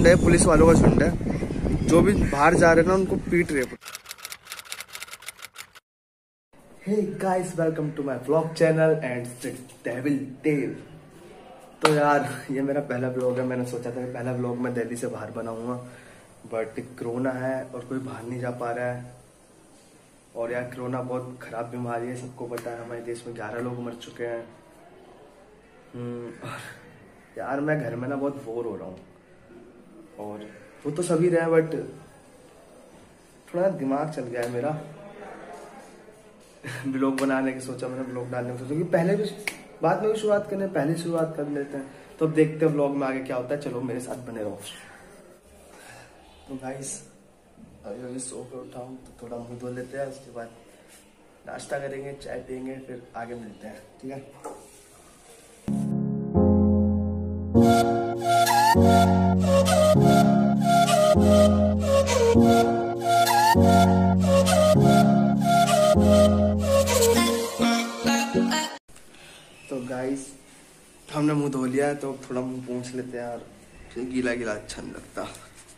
झुंड है, पुलिस वालों का झुंड है। जो भी बाहर जा रहे हैं ना उनको पीट रहे। Hey guys, welcome to my vlog channel and devil tail. तो यार ये मेरा पहला व्लॉग है। मैंने सोचा था कि पहला व्लॉग मैं दिल्ली से बाहर बनाऊंगा, बट कोरोना है और कोई बाहर नहीं जा पा रहा है। और यार कोरोना बहुत खराब बीमारी है, सबको पता है। हमारे देश में 11 लोग मर चुके हैं। और यार मैं घर में ना बहुत बोर हो रहा हूँ, और वो तो सभी रहे, बट थोड़ा दिमाग चल गया है मेरा ब्लॉग बनाने की। सोचा मैंने ब्लॉग डालने की सोचा कि पहले भी बाद में भी शुरुआत करने, पहले शुरुआत कर लेते हैं। तो अब देखते हैं ब्लॉग में आगे क्या होता है। चलो मेरे साथ बने रहो। तो गाइस अभी सो के उठा हूँ, तो थोड़ा मुंह धो लेते हैं, उसके बाद नाश्ता करेंगे, चाय पियेंगे, फिर आगे मिलते हैं। ठीक है। तो गाइस हमने मुंह धो लिया है, तो थोड़ा मुंह पोंछ लेते हैं यार। गीला गीला अच्छा नहीं लगता।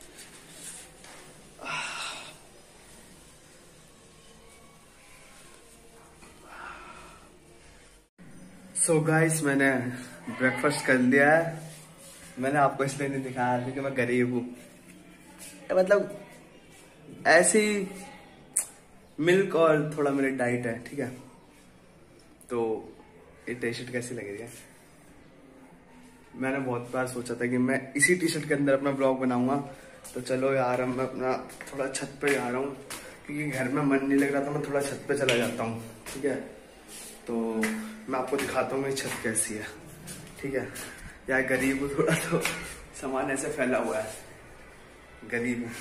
सो गाइस मैंने ब्रेकफास्ट कर लिया है। मैंने आपको इसलिए नहीं दिखाया क्योंकि मैं गरीब हूँ। मतलब ऐसी मिल्क और थोड़ा मेरी डाइट है। ठीक है। तो ये टी शर्ट कैसी लग रही है? मैंने बहुत बार सोचा था कि मैं इसी टी शर्ट के अंदर अपना ब्लॉग बनाऊंगा। तो चलो यार मैं अपना थोड़ा छत पे जा रहा हूँ, क्योंकि घर में मन नहीं लग रहा, तो मैं थोड़ा छत पे चला जाता हूँ। ठीक है। तो मैं आपको दिखाता हूँ मेरी छत कैसी है। ठीक है। यार गरीब हूँ थोड़ा, तो सामान ऐसे फैला हुआ है, गरीब हूँ।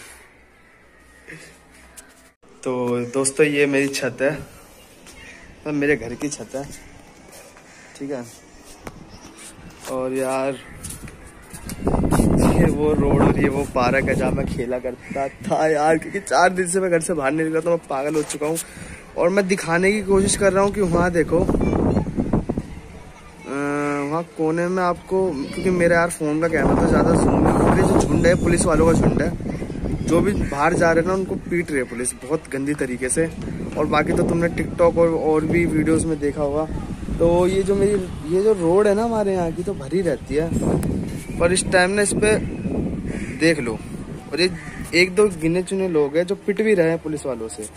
तो दोस्तों ये मेरी छत है, तो मेरे घर की छत है। ठीक है। और यार ये वो रोड और ये वो पार्क है जहाँ मैं खेला करता था यार, क्योंकि 4 दिन से मैं घर से बाहर नहीं निकला, तो मैं पागल हो चुका हूँ। और मैं दिखाने की कोशिश कर रहा हूँ कि वहाँ देखो, वहाँ कोने में आपको, क्योंकि मेरे यार फोन का कैमरा तो ज़्यादा जूम नहीं, जो झुंड है पुलिस वालों का झुंड है। जो भी बाहर जा रहे हैं ना उनको पीट रहे पुलिस बहुत गंदी तरीके से। और बाकी तो तुमने टिकटॉक और भी वीडियोस में देखा होगा। तो ये जो रोड है ना हमारे यहाँ की, तो भरी रहती है, पर इस टाइम ना इस पे देख लो। और ये 1-2 गिने चुने लोग हैं जो पिट भी रहे हैं पुलिस वालों से।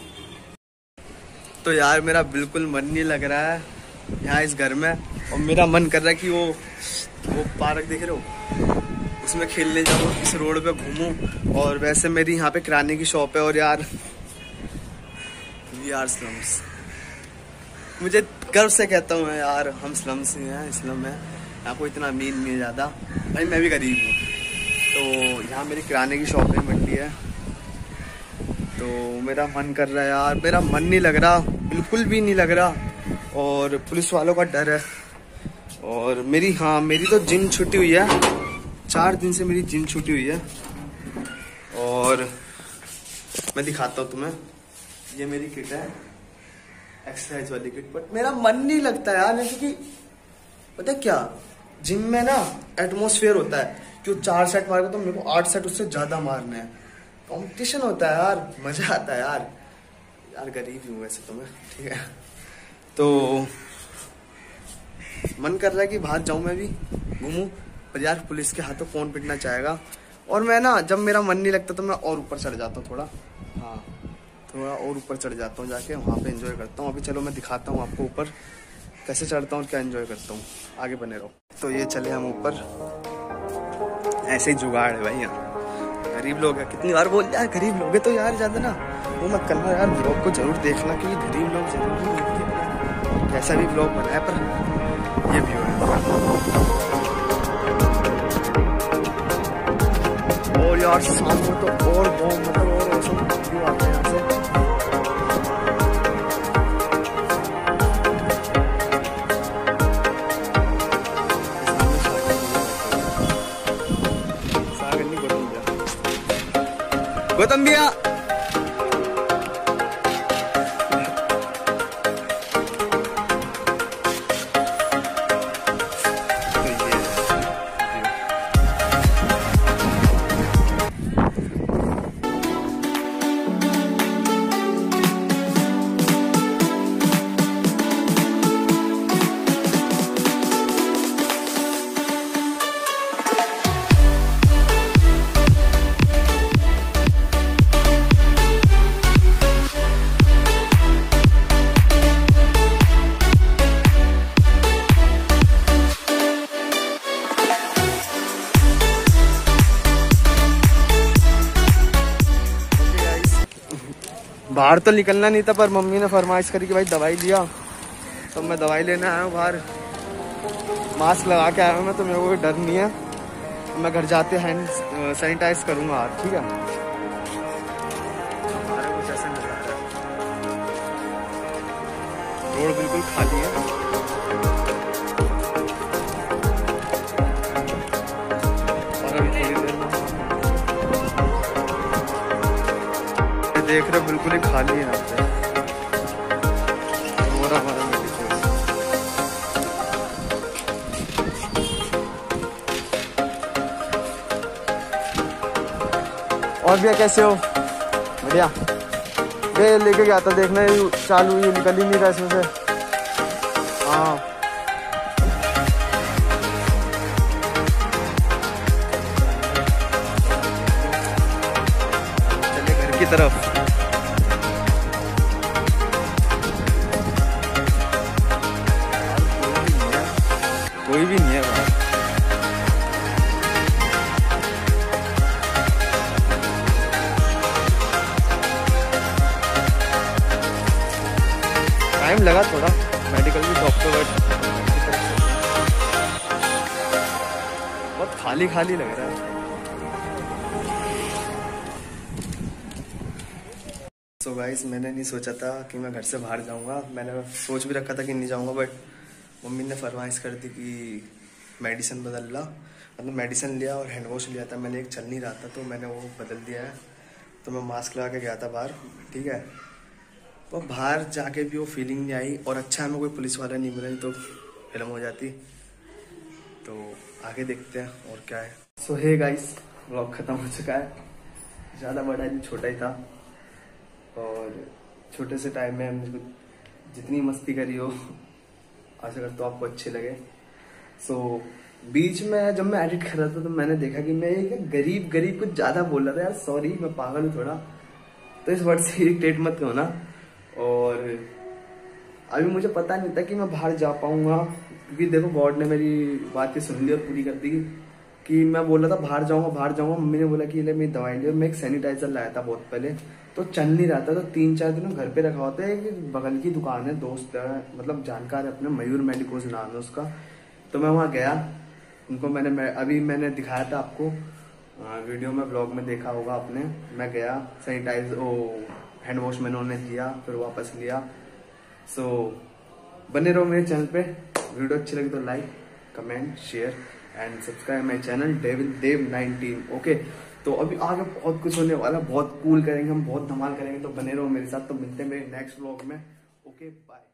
तो यार मेरा बिल्कुल मन नहीं लग रहा है यहाँ इस घर में, और मेरा मन कर रहा है कि वो पार्क देख रहे हो, उसमें खेलने जाऊँ, इस रोड पे घूमूं। और वैसे मेरी यहाँ पे किराने की शॉप है। और यार वी आर स्लम्स, मुझे गर्व से कहता हूँ यार, हम स्लम्स ही हैं, स्लम है। यहाँ को इतना अमीर नहीं है ज़्यादा, भाई मैं भी गरीब हूँ। तो यहाँ मेरी किराने की शॉप है, मंडी है। तो मेरा मन कर रहा है यार, मेरा मन नहीं लग रहा, बिल्कुल भी नहीं लग रहा। और पुलिस वालों का डर है। और मेरी तो जिम छुट्टी हुई है, 4 दिन से मेरी जिम छुट्टी हुई है। और मैं दिखाता हूँ तुम्हें, ये मेरी किट है, एक्सरसाइज वाली किट। बट मेरा मन नहीं लगता यार, क्योंकि पता है क्या, जिम में ना एटमोसफियर होता है कि 4 सेट मारेगा तो मेरे को 8 सेट उससे ज्यादा मारने हैं। कंपटीशन होता है यार, मजा आता है यार गरीब हूँ वैसे तो मैं। ठीक है। तो मन कर रहा है कि बाहर जाऊं, मैं भी घूमूं, पर यार पुलिस के हाथों कौन पिटना चाहेगा। और मैं ना जब मेरा मन नहीं लगता तो मैं और ऊपर चढ़ जाता हूँ थोड़ा, थोड़ा और ऊपर चढ़ जाता हूँ, जाके वहाँ पे एंजॉय करता हूँ। अभी चलो मैं दिखाता हूँ आपको ऊपर कैसे चढ़ता हूँ, क्या एंजॉय करता हूँ। आगे बने रहो। तो ये चले हम ऊपर, ऐसे ही जुगाड़ है भाई यहाँ। गरीब लोग है, कितनी बार बोल यार गरीब लोग है, तो यार ज्यादा ना वो मत करना यार, ब्लॉग को जरूर देखना, क्योंकि गरीब लोग जरूर कैसा भी ब्लॉग बनाए, पर ये व्यू है। और यार शाम को तो और बहुत और औसम व्यू आता है यहाँ से। गौतम भैया बाहर तो निकलना नहीं था, पर मम्मी ने फरमाइश करी कि भाई दवाई लिया, तो मैं दवाई लेने आया हूँ बाहर। मास्क लगा के आया हूँ मैं, तो मेरे को कोई डर नहीं है। मैं घर जाते हैंड सैनिटाइज करूँगा हाथ, ठीक है। कुछ ऐसा नहीं लग रहा, रोड बिल्कुल खाली है। और अभी थोड़ी देर में देख रहे हो बिल्कुल ही खाली है यहाँ पे। और भैया कैसे हो? बढ़िया। ये लेके गया था, देखना चालू ये निकल ही नहीं रहा इसमें से। हाँ चलिए घर की तरफ। कोई भी नहीं है बाहर। टाइम लगा थोड़ा, मेडिकल भी डॉक्टर बहुत खाली खाली लग रहा है। सो गाइस, मैंने नहीं सोचा था कि मैं घर से बाहर जाऊंगा। मैंने सोच भी रखा था कि नहीं जाऊंगा, बट मम्मी ने फरमाइश कर दी कि मेडिसिन बदल ला। मतलब मेडिसिन लिया और हैंड वॉश लिया था मैंने, एक चल नहीं रहा था तो मैंने वो बदल दिया है। तो मैं मास्क लगा के गया था बाहर, ठीक है। तो बाहर जाके भी वो फीलिंग नहीं आई, और अच्छा हमें कोई पुलिस वाला नहीं मिला, तो फिल्म हो जाती। तो आगे देखते हैं और क्या है। सो हे गाइस, व्लॉग खत्म हो चुका है। ज़्यादा बड़ा नहीं, छोटा ही था। और छोटे से टाइम में हमने जितनी मस्ती करी हो, आशा करता हूँ आपको अच्छे लगे। सो बीच में जब मैं एडिट कर रहा था तो मैंने देखा कि मैं एक गरीब कुछ ज़्यादा बोल रहा था। यार सॉरी, मैं पागल हूँ थोड़ा, तो इस वर्ड से इरिटेट मत करो ना। और अभी मुझे पता नहीं था कि मैं बाहर जा पाऊंगा, क्योंकि देखो गॉड ने मेरी बात सुन ली और पूरी कर दी कि मैं बोल रहा था बाहर जाऊंगा। मम्मी ने बोला कि ले मेरी दवाई ली। मैं एक सैनिटाइजर लाया था बहुत पहले, तो चल नहीं रहा था, तो 3-4 दिन घर पे रखा होता है। बगल की दुकान है, दोस्त है, मतलब जानकार है अपने, मयूर मेडिकोज नाम है उसका। तो मैं वहाँ गया, उनको मैंने दिखाया था आपको वीडियो में, ब्लॉग में देखा होगा आपने। मैं गया, हैंड वॉश मैंने उन्हें दिया, फिर वापस लिया। सो बने रहो मेरे चैनल पे। वीडियो अच्छी लगी तो like, comment, share and subscribe my channel Dev 19। Okay, तो अभी आगे बहुत कुछ होने वाला, बहुत कूल करेंगे हम, बहुत धमाल करेंगे। तो बने रहो मेरे साथ। तो मिलते हैं मेरे नेक्स्ट व्लॉग में। Okay bye.